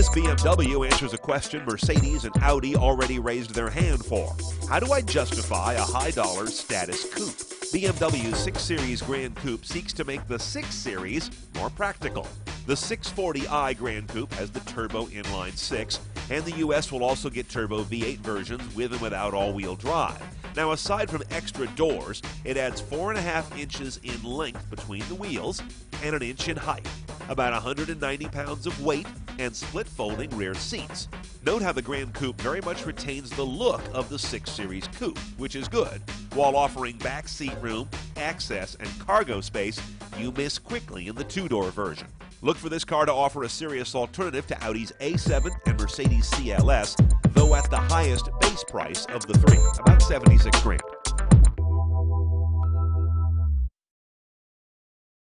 This BMW answers a question Mercedes and Audi already raised their hand for. How do I justify a high-dollar status coupe? BMW's 6 Series Grand Coupe seeks to make the 6 Series more practical. The 640i Grand Coupe has the turbo inline 6, and the US will also get turbo V8 versions with and without all-wheel drive. Now, aside from extra doors, it adds 4.5 inches in length between the wheels and an inch in height, about 190 pounds of weight, and split-folding rear seats. Note how the Grand Coupe very much retains the look of the 6 Series Coupe, which is good, while offering back seat room, access, and cargo space you miss quickly in the 2-door version. Look for this car to offer a serious alternative to Audi's A7 and Mercedes CLS, though at the highest base price of the three, about $76,000.